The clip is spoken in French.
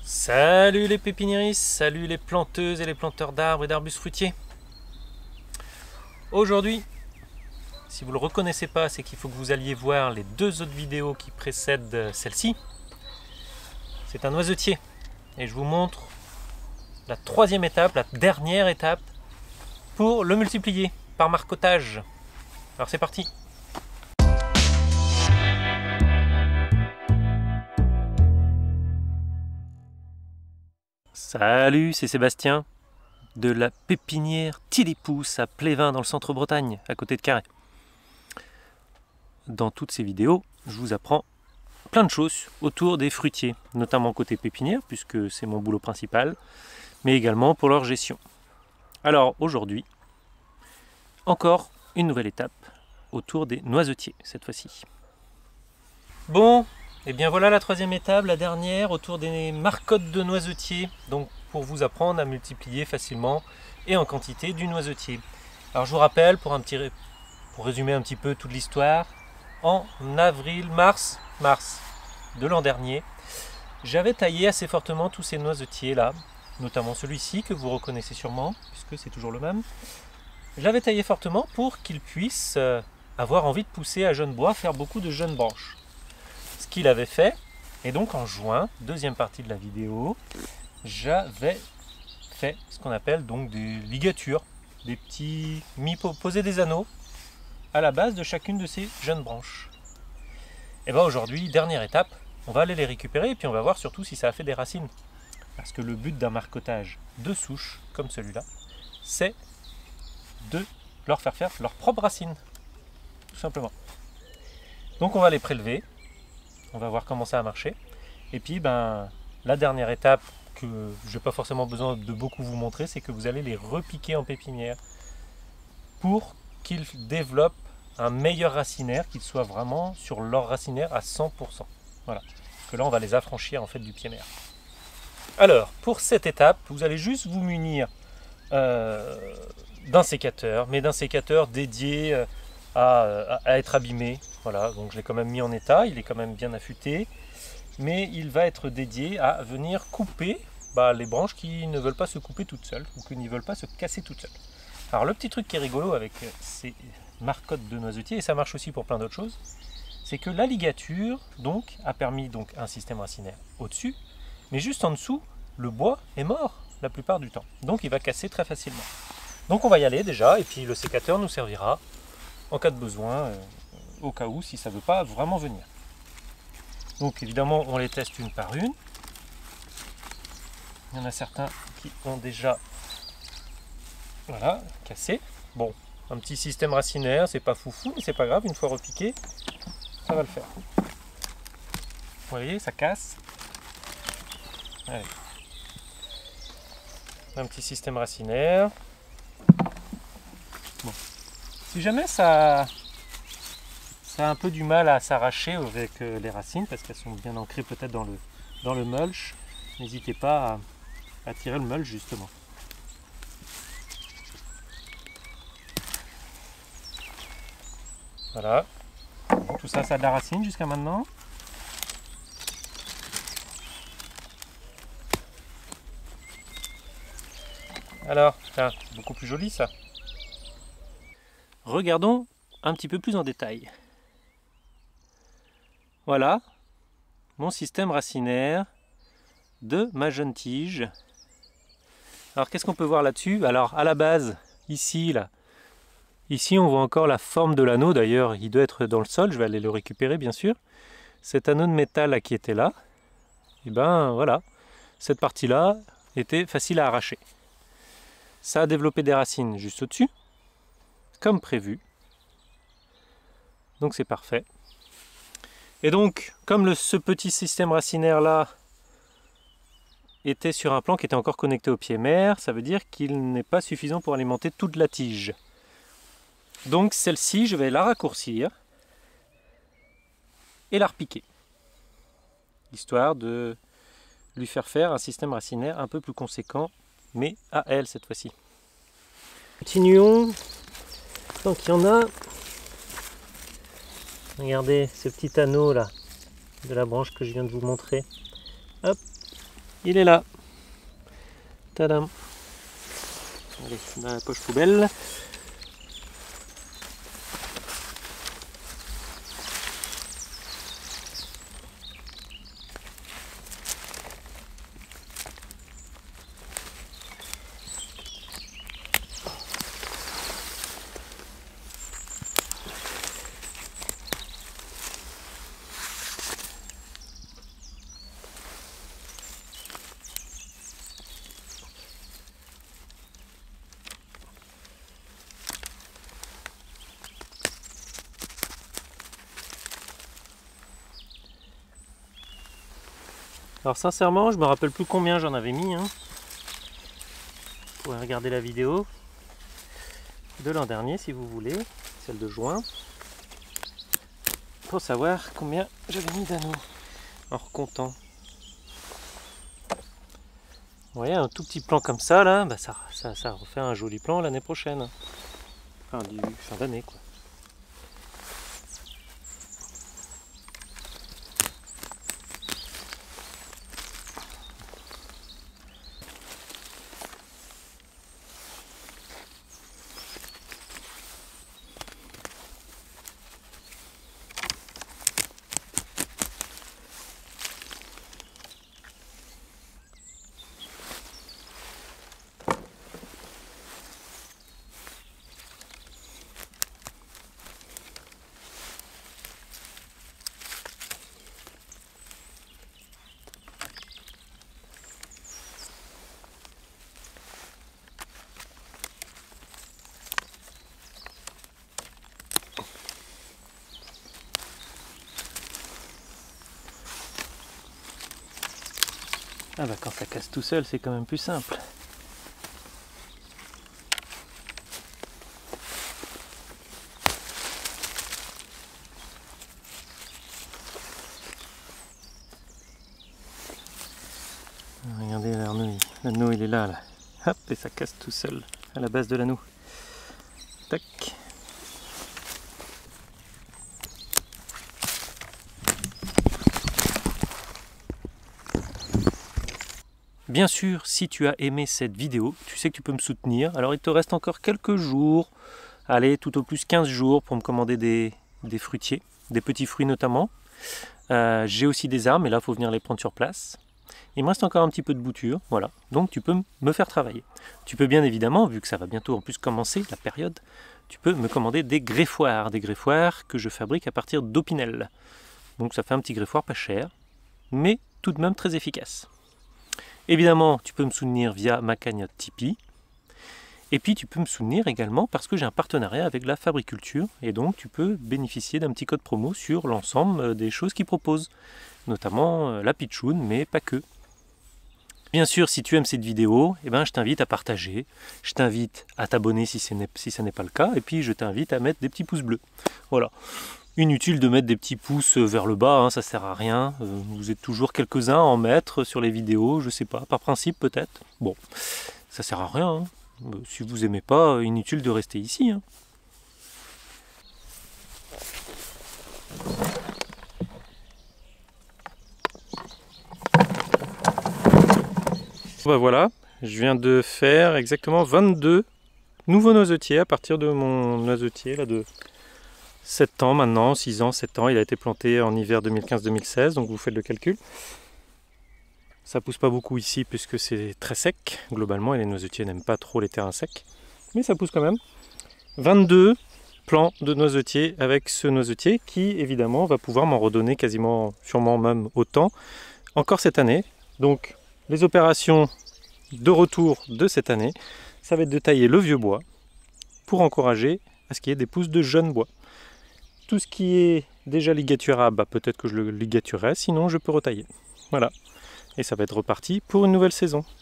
Salut les pépiniéristes, salut les planteuses et les planteurs d'arbres et d'arbustes fruitiers. Aujourd'hui, si vous ne le reconnaissez pas, c'est qu'il faut que vous alliez voir les deux autres vidéos qui précèdent celle-ci. C'est un noisetier et je vous montre la troisième étape, la dernière étape pour le multiplier par marcotage. Alors c'est parti. Salut, c'est Sébastien de la pépinière Tillipousse à Plévin dans le centre-Bretagne, à côté de Carhaix. Dans toutes ces vidéos, je vous apprends plein de choses autour des fruitiers, notamment côté pépinière, puisque c'est mon boulot principal, mais également pour leur gestion. Alors aujourd'hui, encore une nouvelle étape autour des noisetiers cette fois-ci. Bon, et bien voilà la troisième étape, la dernière, autour des marcottes de noisetiers, donc pour vous apprendre à multiplier facilement et en quantité du noisetier. Alors je vous rappelle, pour résumer un petit peu toute l'histoire, en mars de l'an dernier, j'avais taillé assez fortement tous ces noisetiers là, notamment celui-ci que vous reconnaissez sûrement, puisque c'est toujours le même. Je l'avais taillé fortement pour qu'il puisse avoir envie de pousser à jeunes bois, faire beaucoup de jeunes branches. Ce qu'il avait fait, et donc en juin, deuxième partie de la vidéo, j'avais fait ce qu'on appelle donc des ligatures, des petits poser des anneaux à la base de chacune de ces jeunes branches. Et bien aujourd'hui, dernière étape, on va aller les récupérer et puis on va voir surtout si ça a fait des racines. Parce que le but d'un marcotage de souche, comme celui-là, c'est de leur faire leurs propres racines, tout simplement. Donc on va les prélever. On va voir comment ça a marché. Et puis la dernière étape que je n'ai pas forcément besoin de beaucoup vous montrer, c'est que vous allez les repiquer en pépinière pour qu'ils développent un meilleur racinaire, qu'ils soient vraiment sur leur racinaire à 100%. Voilà. Parce que là on va les affranchir en fait du pied mère. Alors pour cette étape, vous allez juste vous munir d'un sécateur, mais d'un sécateur dédié à être abîmé. Voilà, donc je l'ai quand même mis en état, il est quand même bien affûté, mais il va être dédié à venir couper les branches qui ne veulent pas se couper toutes seules ou qui ne veulent pas se casser toutes seules. Alors le petit truc qui est rigolo avec ces marcottes de noisetiers, et ça marche aussi pour plein d'autres choses, c'est que la ligature donc a permis donc un système racinaire au-dessus, mais juste en dessous, le bois est mort la plupart du temps, donc il va casser très facilement. Donc on va y aller déjà, et puis le sécateur nous servira en cas de besoin, au cas où, si ça ne veut pas vraiment venir. Donc évidemment, on les teste une par une. Il y en a certains qui ont déjà cassé. Bon, un petit système racinaire, c'est pas foufou, mais c'est pas grave, une fois repiqué, ça va le faire. Vous voyez, ça casse. Allez. Un petit système racinaire. Bon. Si jamais ça a un peu du mal à s'arracher avec les racines, parce qu'elles sont bien ancrées peut-être dans le mulch, n'hésitez pas à tirer le mulch justement. Voilà. Tout ça, ça a de la racine jusqu'à maintenant. Alors, tiens, beaucoup plus joli ça. Regardons un petit peu plus en détail. Voilà mon système racinaire de ma jeune tige. Alors qu'est-ce qu'on peut voir là-dessus? Alors à la base, ici on voit encore la forme de l'anneau, d'ailleurs il doit être dans le sol, je vais aller le récupérer bien sûr. Cet anneau de métal là, qui était là, et voilà, cette partie-là était facile à arracher. Ça a développé des racines juste au-dessus, comme prévu. Donc c'est parfait. Et donc, comme ce petit système racinaire là était sur un plan qui était encore connecté au pied mère, ça veut dire qu'il n'est pas suffisant pour alimenter toute la tige. Donc celle-ci, je vais la raccourcir et la repiquer, histoire de lui faire un système racinaire un peu plus conséquent, mais à elle cette fois-ci. Continuons. Donc il y en a. Regardez ce petit anneau là de la branche que je viens de vous montrer. Hop, il est là. Tadam. Allez, dans la poche poubelle. Alors sincèrement, je me rappelle plus combien j'en avais mis. Vous pouvez regarder la vidéo de l'an dernier si vous voulez, celle de juin, pour savoir combien j'avais mis d'anneaux en recomptant. Vous voyez, un tout petit plan comme ça, là, bah ça refait un joli plan l'année prochaine. Enfin, du fin d'année, quoi. Ah bah quand ça casse tout seul, c'est quand même plus simple. Regardez l'anneau il est là, là. Hop, et ça casse tout seul à la base de l'anneau. Tac. Bien sûr, si tu as aimé cette vidéo, tu sais que tu peux me soutenir. Alors il te reste encore quelques jours, allez, tout au plus 15 jours pour me commander des fruitiers, des petits fruits notamment. J'ai aussi des arbres, mais là il faut venir les prendre sur place. Il me reste encore un petit peu de bouture, voilà, donc tu peux me faire travailler. Tu peux bien évidemment, vu que ça va bientôt en plus commencer la période, tu peux me commander des greffoirs que je fabrique à partir d'Opinel. Donc ça fait un petit greffoir pas cher, mais tout de même très efficace. Évidemment, tu peux me soutenir via ma cagnotte Tipeee. Et puis tu peux me soutenir également parce que j'ai un partenariat avec la Fabriculture et donc tu peux bénéficier d'un petit code promo sur l'ensemble des choses qu'ils proposent, notamment la pitchoun, mais pas que. Bien sûr, si tu aimes cette vidéo, eh ben, je t'invite à partager, je t'invite à t'abonner si ce n'est pas le cas, et puis je t'invite à mettre des petits pouces bleus. Voilà. Inutile de mettre des petits pouces vers le bas, hein, ça sert à rien. Vous êtes toujours quelques-uns à en mettre sur les vidéos, je sais pas, par principe peut-être. Bon, ça sert à rien. Hein. Si vous aimez pas, inutile de rester ici. Hein. Ben voilà, je viens de faire exactement 22 nouveaux noisetiers à partir de mon noisetier là de 7 ans maintenant, 6 ans, 7 ans. Il a été planté en hiver 2015-2016, donc vous faites le calcul. Ça pousse pas beaucoup ici puisque c'est très sec globalement et les noisetiers n'aiment pas trop les terrains secs. Mais ça pousse quand même. 22 plants de noisetiers avec ce noisetier qui évidemment va pouvoir m'en redonner quasiment, sûrement même autant encore cette année. Donc les opérations de retour de cette année, ça va être de tailler le vieux bois pour encourager à ce qu'il y ait des pousses de jeunes bois. Tout ce qui est déjà ligaturable, bah, peut-être que je le ligaturerai, sinon je peux retailler. Voilà. Et ça va être reparti pour une nouvelle saison.